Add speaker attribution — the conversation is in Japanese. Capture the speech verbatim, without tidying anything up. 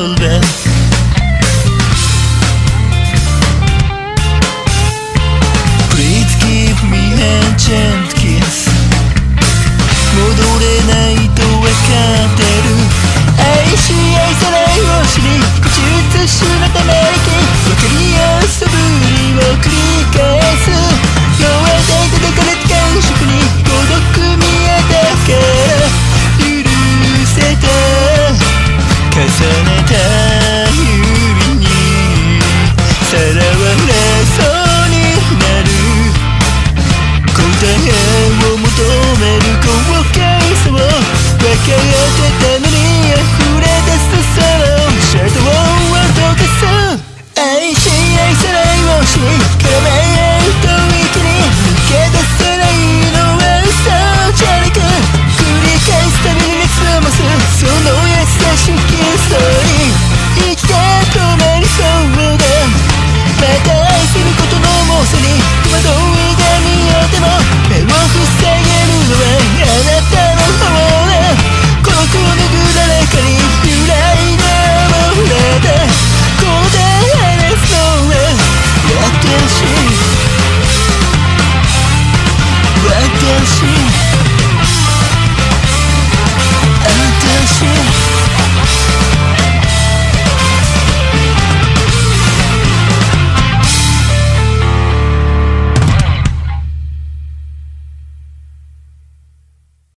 Speaker 1: velvet. Please give me a gentle kiss. 戻れないとわかってる。愛し愛さないを知り口移しのため息分かり合う素振りを繰り返す。弱いで叩かれた感触に孤独見えたから許せた。重ねた指にさらわれそうになる。答えを求める後悔さを分かってたのに溢れ出すそのシャドウを溶かす。愛し愛さないを知り絡め合うと息に抜け出せないのは嘘じゃなく繰り返すたびに熱を増すその優しきストーリー。生きて止まりそうだ。また愛することの猛暑に戸惑いが見えても目を塞げるのはあなたの方だ。孤独を拭う誰かに